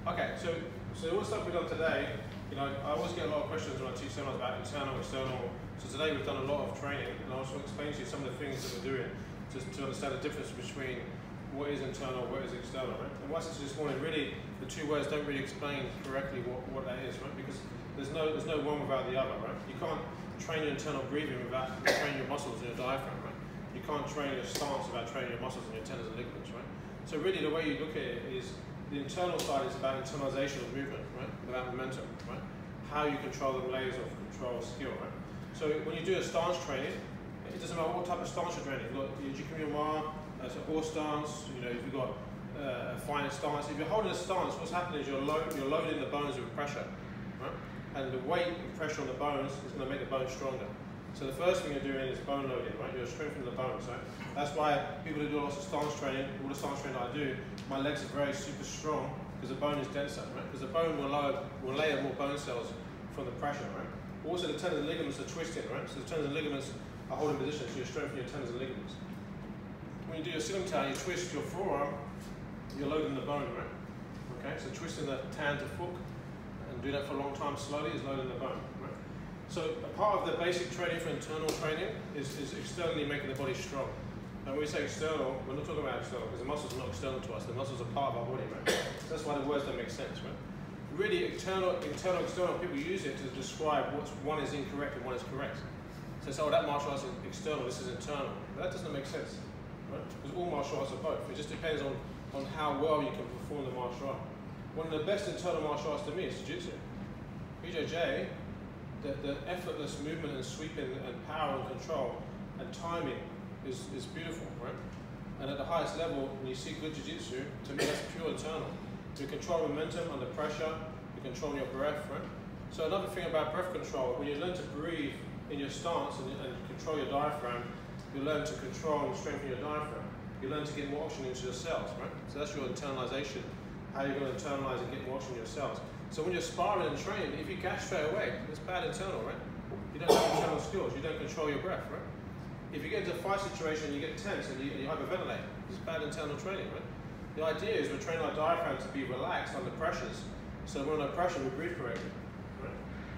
Okay, so all the stuff we've done today, you know, I always get a lot of questions when I teach seminars about internal, external. So today we've done a lot of training, and I also explain to you some of the things that we're doing just to understand the difference between what is internal, what is external, right? And what I said this morning, really, the two words don't really explain correctly what that is, right? Because there's no one without the other, right? You can't train your internal breathing without training your muscles and your diaphragm, right? You can't train your stance without training your muscles and your tendons and ligaments, right? So really the way you look at it is the internal side is about internalization of movement, right? About momentum, right? How you control the layers of control skill, right? So when you do a stance training, it doesn't matter what type of stance you're training. If you've got your Jikimura, it's a horse stance, you know, if you've got a fine stance. If you're holding a stance, what's happening is you're loading the bones with pressure, right? And the weight and pressure on the bones is going to make the bones stronger. So the first thing you're doing is bone loading, right? You're strengthening the bones, right? That's why people who do lots of stance training, all the stance training that I do, my legs are very super strong because the bone is denser, right? Because the bone will layer more bone cells from the pressure, right? Also the tendons and ligaments are twisting, right? So the tendons and ligaments are holding position, so you're strengthening your tendons and ligaments. When you do your sitting tan, you twist your forearm, you're loading the bone, right? Okay, so twisting the tan to foot, and do that for a long time slowly is loading the bone, right? So a part of the basic training for internal training is externally making the body strong. And when we say external, we're not talking about external because the muscles are not external to us. The muscles are part of our body, right? So that's why the words don't make sense, right? Really, external, people use it to describe what one is incorrect and one is correct. So it's, oh, that martial arts is external, this is internal. But that doesn't make sense, right? Because all martial arts are both. It just depends on how well you can perform the martial art. One of the best internal martial arts to me is Jiu-Jitsu. BJJ, the effortless movement and sweeping and power and control and timing is beautiful, right? And at the highest level, when you see good Jiu-Jitsu, to me that's pure internal. You control momentum under pressure, you control your breath, right? So another thing about breath control, when you learn to breathe in your stance and control your diaphragm, you learn to control and strengthen your diaphragm. You learn to get more oxygen into your cells, right? So that's your internalization, how you're going to internalize and get more oxygen in your cells. So when you're sparring and training, if you gash straight away, it's bad internal, right? You don't have internal skills, you don't control your breath, right? If you get into a fight situation, you get tense and you hyperventilate, it's bad internal training, right? The idea is we're training our diaphragm to be relaxed under pressures, so when we're under pressure, we breathe correctly, right?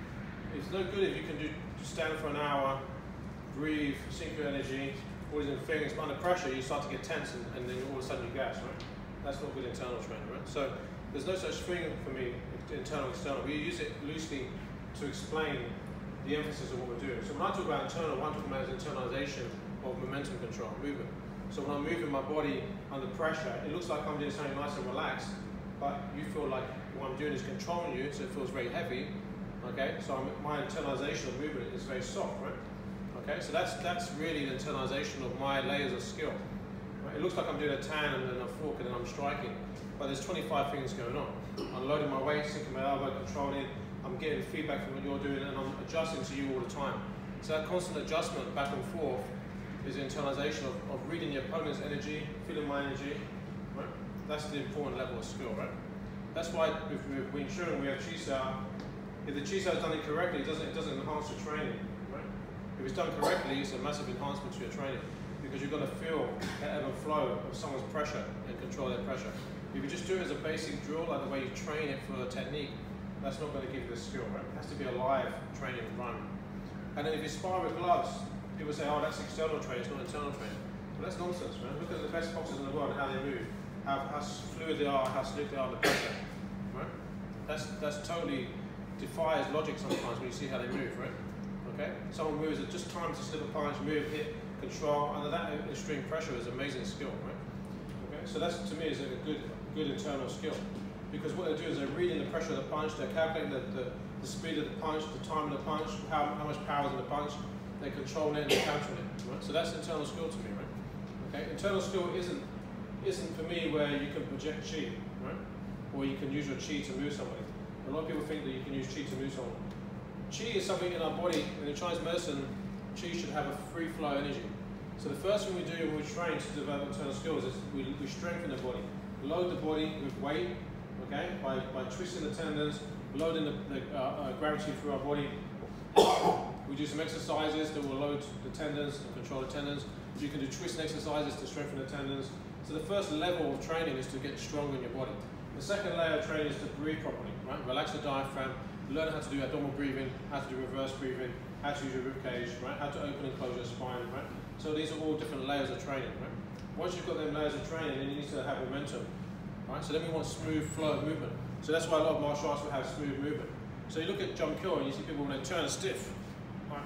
It's no good if you can stand for an hour, breathe, sink your energy, all these things, but under pressure, you start to get tense and then all of a sudden you gas, right? That's not good internal training, right? So there's no such thing for me, internal, external. We use it loosely to explain the emphasis of what we're doing. So when I talk about internal, what I'm talking about is internalization of momentum control, movement. So when I'm moving my body under pressure, it looks like I'm doing something nice and relaxed, but you feel like what I'm doing is controlling you, so it feels very heavy, okay? So my internalization of movement is very soft, right? Okay, so that's really the internalization of my layers of skill. Right? It looks like I'm doing a tan and then a fork and then I'm striking, but there's 25 things going on. I'm loading my weight, sinking my elbow, controlling, I'm getting feedback from what you're doing, and I'm adjusting to you all the time. So that constant adjustment back and forth is the internalization of reading your opponent's energy, feeling my energy, right? That's the important level of skill, right? That's why if we're Wing Chun, we have Chi Sao. If the Chi Sao is done incorrectly, it doesn't enhance your training, right? If it's done correctly, it's a massive enhancement to your training because you're going to feel that ebb and flow of someone's pressure and control their pressure. If you just do it as a basic drill, like the way you train it for a technique, that's not going to give you the skill, right? It has to be a live training environment. And then if you spar with gloves, people say, oh, that's external training, it's not internal training. Well, that's nonsense, man. Look at the best boxers in the world and how they move, how fluid they are, how slick they are under pressure, right? That's totally defies logic sometimes when you see how they move, right? Okay? Someone moves at just time to slip a punch, move, hit, control, under that extreme pressure is amazing skill, right? Okay? So that's, to me, is a good internal skill. Because what they do is they're reading the pressure of the punch, they're calculating the speed of the punch, the time of the punch, how much power is in the punch, they're controlling it and they're countering it, right? So that's internal skill to me, right? Okay? Internal skill isn't for me where you can project chi, right? Or you can use your chi to move somebody. A lot of people think that you can use chi to move someone. Chi is something in our body, in Chinese medicine, chi should have a free flow energy. So the first thing we do when we train to develop internal skills is we strengthen the body. Load the body with weight, okay, by twisting the tendons, loading the gravity through our body. We do some exercises that will load the tendons and control the tendons. You can do twisting exercises to strengthen the tendons. So the first level of training is to get strong in your body. The second layer of training is to breathe properly, right? Relax the diaphragm, learn how to do abdominal breathing, how to do reverse breathing, how to use your rib cage, right? How to open and close your spine, right? So these are all different layers of training, right? Once you've got them layers of training, then you need to have momentum, right? So then we want smooth flow of movement. So that's why a lot of martial arts will have smooth movement. So you look at jump kill and you see people when they turn stiff, right?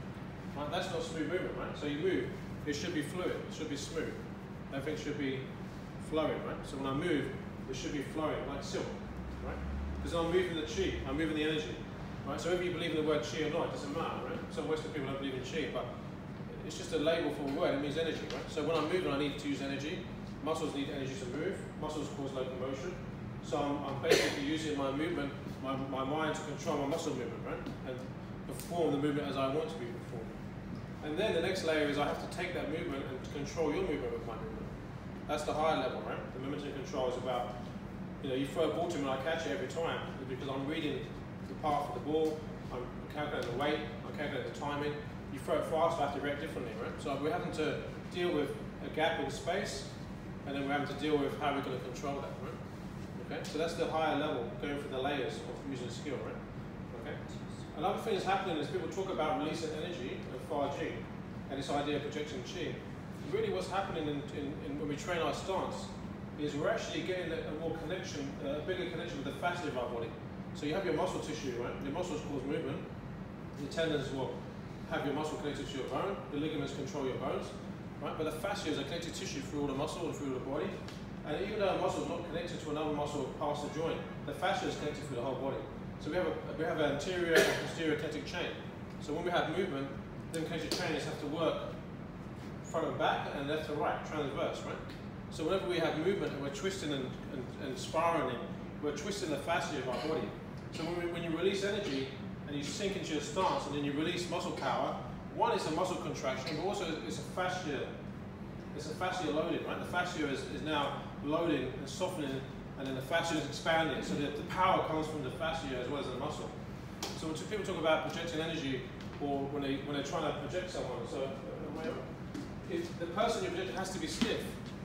That's not smooth movement, right? So you move, it should be fluid, it should be smooth. Everything should be flowing, right? So when I move, it should be flowing like silk, right? Because I'm moving the chi, I'm moving the energy, right? So whether you believe in the word chi or not, it doesn't matter, right? Some Western people don't believe in chi, but it's just a label for a word, it means energy, right? So when I'm moving, I need to use energy. Muscles need energy to move, muscles cause locomotion. So I'm basically using my movement, my mind to control my muscle movement, right? And perform the movement as I want to be performed. And then the next layer is I have to take that movement and control your movement with my movement. That's the higher level, right? The momentum control is about, you throw a ball to me and I catch it every time because I'm reading the path of the ball, I'm calculating the weight, I'm calculating the timing. You throw it fast, I have to react differently, right? So we're having to deal with a gap in space, and then we're having to deal with how we're going to control that, right? Okay, so that's the higher level, going through the layers of using skill, right? Okay. Another thing that's happening is people talk about releasing energy and Fa Jing, and this idea of projecting Qi. Really what's happening when we train our stance is we're actually getting a more connection, a bigger connection with the fascia of our body. So you have your muscle tissue, right? Your muscles cause movement. The tendons will have your muscle connected to your bone. The ligaments control your bones, right? But the fascia is a connected tissue through all the muscle and through the body. And even though a muscle is not connected to another muscle past the joint, the fascia is connected through the whole body. So we have an anterior and posterior kinetic chain. So when we have movement, then kinetic chains have to work front and back and left to right, transverse, right? So whenever we have movement and we're twisting and spiraling, we're twisting the fascia of our body. So when you release energy and you sink into your stance and then you release muscle power, one is a muscle contraction, but also it's a fascia loading, right? The fascia is now loading and softening, and then the fascia is expanding. So the power comes from the fascia as well as the muscle. So when people talk about projecting energy, or when they're trying to project someone, so if the person you project has to be stiff.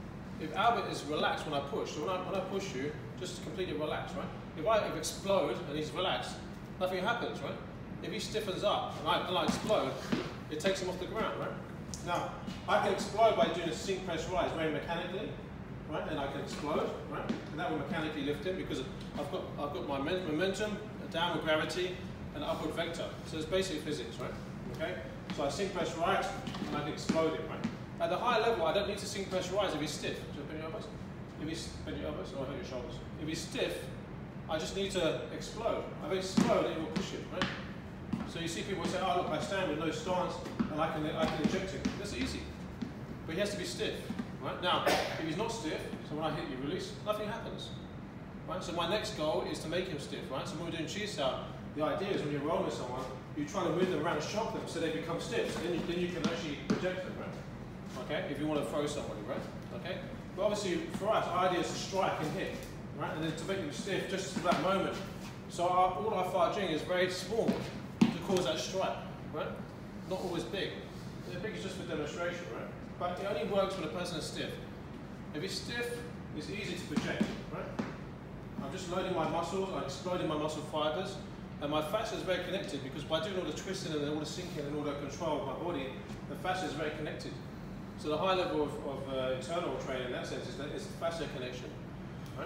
If Albert is relaxed when I push, so when I push you, just completely relaxed, right? If I explode and he's relaxed, nothing happens, right? If he stiffens up and I explode, it takes him off the ground, right? Now, I can explode by doing a sink press rise very mechanically, right? And I can explode, right? And that will mechanically lift him because I've got my momentum, a downward gravity, and an upward vector. So it's basic physics, right? Okay? So I sink press right and I can explode him, right? At the higher level, I don't need to sink press rise if he's stiff. So bend your elbows. If he's bend your elbows, or hurt your shoulders. If he's stiff, I just need to explode. If I explode, it will push him, right? So you see people say, oh look, I stand with no stance and I can eject him. That's easy. But he has to be stiff, right? Now, if he's not stiff, so when I hit you, release, nothing happens. Right? So my next goal is to make him stiff, right? So when we're doing Chi Sao, the idea is when you're rolling with someone, you're trying to move them around and shock them so they become stiff. So then you can actually project them, right? Okay, if you want to throw somebody, right? Okay, but obviously for us, our idea is to strike and hit, right? And then to make them stiff just for that moment. So all our Fa Jing is very small to cause that strike, right? Not always big. The big is just for demonstration, right? But it only works when a person is stiff. If he's stiff, it's easy to project, right? I'm just loading my muscles, I'm exploding my muscle fibers, and my fascia is very connected because by doing all the twisting and all the sinking and all the control of my body, the fascia is very connected. So the high level of internal training in that sense is the fascia connection, right?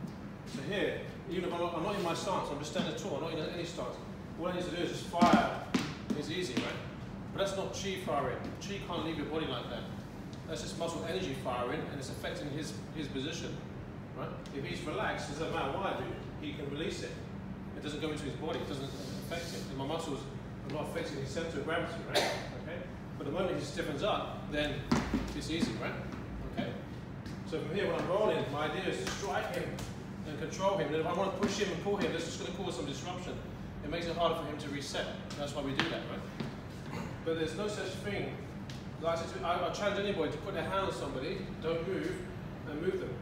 So here, even if I'm not in my stance, I'm just standing tall, I'm not in any stance. All I need to do is just fire. It's easy, right? But that's not Chi firing. Chi can't leave your body like that. That's just muscle energy firing, and it's affecting his position, right? If he's relaxed, it doesn't matter what I do, he can release it. It doesn't go into his body, it doesn't affect him. And my muscles are not affecting his center of gravity, right? Okay? But the moment he stiffens up, then it's easy, right? Okay? So from here, when I'm rolling, my idea is to strike him and control him. And if I want to push him and pull him, that's just going to cause some disruption. It makes it harder for him to reset. That's why we do that, right? But there's no such thing. Like I challenge anybody to put their hand on somebody, don't move, and move them.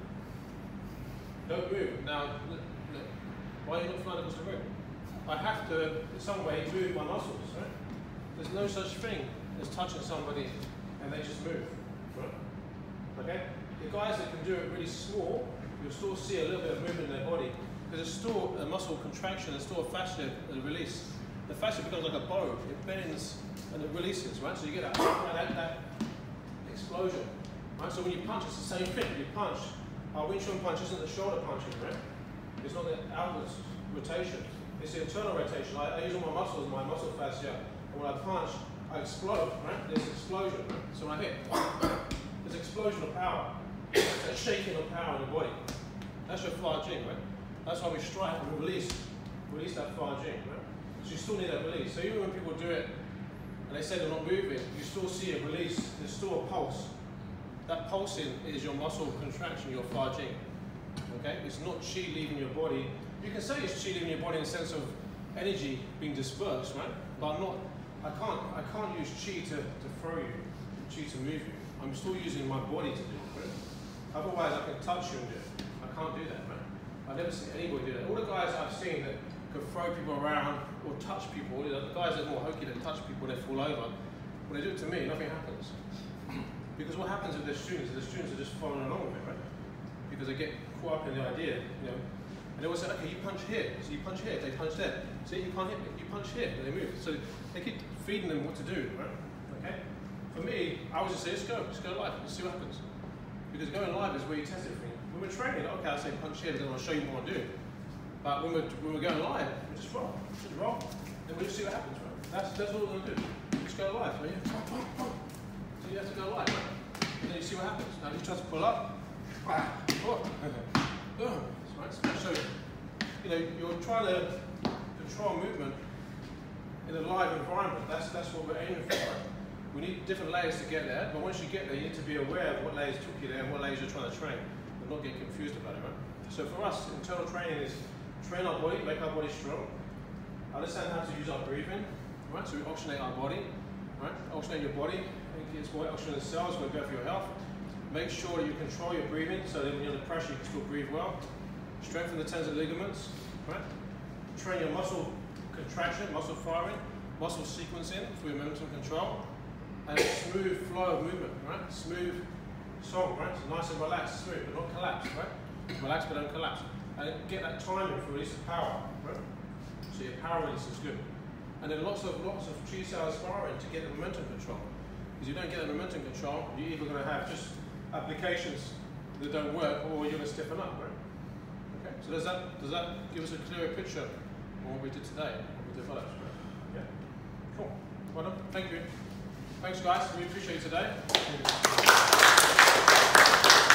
Don't move. Now, look, why are you not flying across the room? I have to, in some way, move my muscles, right? There's no such thing as touching somebody and they just move, right? Okay? The guys that can do it really small, you'll still see a little bit of movement in their body. Because there's still a muscle contraction, there's still a fascia release. The fascia becomes like a bow, it bends and it releases, right? So you get that explosion, right? So when you punch, it's the same thing. You punch, our Wing Chun punch isn't the shoulder punching, right? It's not the outwards rotation, it's the internal rotation. I use all my muscles, my muscle fascia, and when I punch, I explode, right? There's explosion, right? So when I hit, there's explosion of power. There's a shaking of power in the body. That's your Fa Jing, right? That's why we strike and release that Fa Jing, right? So you still need that release. So even when people do it and they say they're not moving, you still see a release, there's still a pulse. That pulsing is your muscle contraction, your Fa Jing. Okay? It's not Qi leaving your body. You can say it's Qi leaving your body in the sense of energy being dispersed, right? But I can't use Qi to throw you, Qi to move you. I'm still using my body to do it, right? Otherwise I can touch you and do it. I can't do that, right? I've never seen anybody do that. All the guys I've seen that could throw people around or touch people, the guys that are more hokey that touch people and they fall over, when they do it to me, nothing happens. Because what happens with the students is the students are just following along with it, right? Because they get caught up in the idea, you know, and they always say, okay, you punch here, so you punch here, they punch there. See, you can't hit me, you punch here, and they move. So they keep feeding them what to do, right? Okay? For me, I would just say, let's go live, let's see what happens. Because going live is where you test it for me. When we're training, okay, I'll say punch here, because I want to show you what I do. But when we're going live, we just roll, and we just see what happens, right? That's all we're going to do. Just go live, right? So you have to go live, right? And then you see what happens. Now you try to pull up, so you know, you're trying to control movement in a live environment. That's what we're aiming for, right? We need different layers to get there, but once you get there, you need to be aware of what layers took you there and what layers you're trying to train, and not get confused about it, right? So for us, internal training is train our body, make our body strong, understand how to use our breathing, right? So we oxygenate our body, right? Oxygenate your body, it's more oxygen in the cells, going to go for your health. Make sure that you control your breathing so that when you're under pressure, you can still breathe well. Strengthen the tensor ligaments, right? Train your muscle contraction, muscle firing, muscle sequencing for your momentum control, and a smooth flow of movement, right? Smooth song, right? So nice and relaxed, smooth, but not collapse, right? Relax but don't collapse. And get that timing for release of power, right? So your power release is good. And then lots of Qi cells firing to get the momentum control. Because you don't get the momentum control, you're either going to have just applications that don't work, or you're going to stiffen up, right? Okay. So does that give us a clearer picture of what we did today, what we developed, right? Yeah. Cool. Well done. Thank you. Thanks, guys. We appreciate it today.